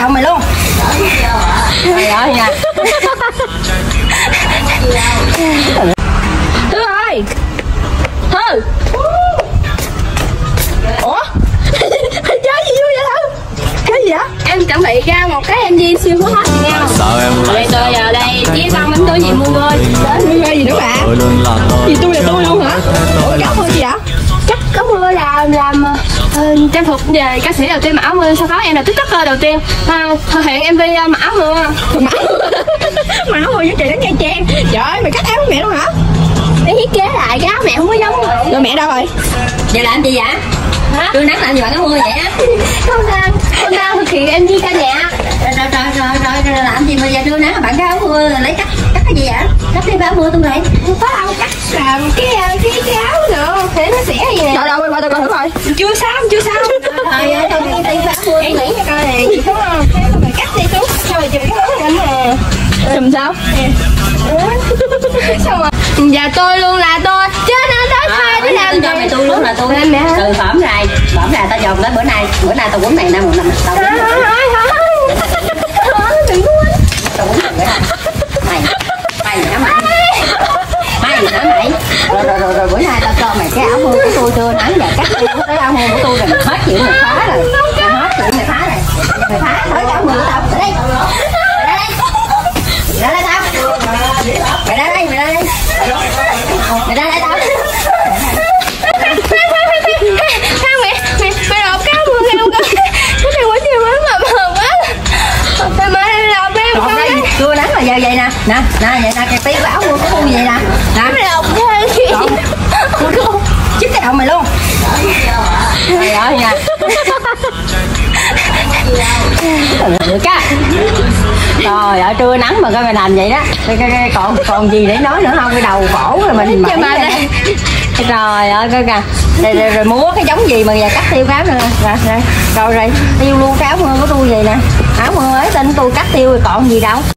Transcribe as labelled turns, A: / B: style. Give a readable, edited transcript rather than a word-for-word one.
A: đầu mày luôn. Trời ơi nha. Thư ơi. Thư. Ủa? Chơi gì vui vậy Thư? Cái gì vậy?
B: Em chuẩn bị ra một cái MV siêu hot nha. Vậy tôi giờ đây chỉ xong em tôi gì mua bơi.
A: Mua gì nữa bà? Gì tôi là tôi luôn hả? Ủa cá mưa gì vậy?
B: Chắc có mưa làm trang phục về ca sĩ đầu tiên mặc áo mưa, sau đó em là tiktoker đầu tiên thực hiện MV mặc áo mưa.
A: Mà áo mưa với trời đánh Nha Trang. Trời ơi mày cắt áo của mẹ luôn hả?
B: Em thiết kế lại cái áo mẹ không có giống.
A: Rồi mẹ đâu rồi?
C: Giờ làm gì vậy?
B: Hả?
C: Tôi nắng làm gì bạn có mưa vậy á?
B: Con đang thực hiện MV ca nhạc.
C: Rồi làm gì mà giờ trưa nắng bạn cái áo mưa lấy cắt cái gì vậy? Cắt đi áo mưa tôi này.
B: Có đâu cắt làm cái áo nữa để nó xẻ gì nè.
A: Trời ơi, qua tôi coi thử coi. Chưa xong.
C: Trời ơi, tôi đi áo mưa
B: Em nghĩ cho coi này, đúng không? Mày cắt đi xuống, sao mày chụp cái món anh nè.
A: Chùm sao?
B: Sao mà dạ tôi luôn là tôi chứ nó nói sai chứ làm gì.
C: Mày tôi luôn là tôi.
B: Mẹ
C: Từ phỏng này tao dòm tới bữa nay tao quấn này năm một năm tao quấn này.
B: Đừng có quên.
C: Tao quấn này mày hả mày? Rồi bữa nay tao cho mày cái áo mưa của tôi chưa nắng giờ cắt đi cái áo mưa của tôi rồi hết chuyện mày phá rồi. Hết chuyện mày phá rồi. Mày phá tới cái áo mưa của tao đây. Ra đây tao. Mày ra đây tao.
B: Sao mẹ đột cái áo mưa theo con. Cái này quá nhiều lắm mà mờ quá. Mẹ đột em con
C: đây
B: đấy.
C: chưa nắng là giờ vậy nè. Nè vậy nè cái tí cái áo mưa của tôi vậy nè.
B: Mẹ đột thêm gì.
C: Chích cái đầu mày luôn. Trời ơi nha. Được á. Trời ơi trưa nắng mà coi mày làm vậy đó. Còn gì để nói nữa không? Cái đầu cổ rồi mình mẩy đây. Trời ơi coi kìa. Rồi múa cái giống gì mà giờ cắt tiêu cái nữa. Rồi tiêu luôn cái áo mưa của tôi vậy nè. Áo mưa ấy tên tôi cắt tiêu rồi còn gì đâu.